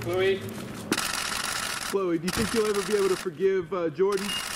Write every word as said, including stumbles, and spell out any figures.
Chloe? Chloe, do you think you'll ever be able to forgive uh, Jordan?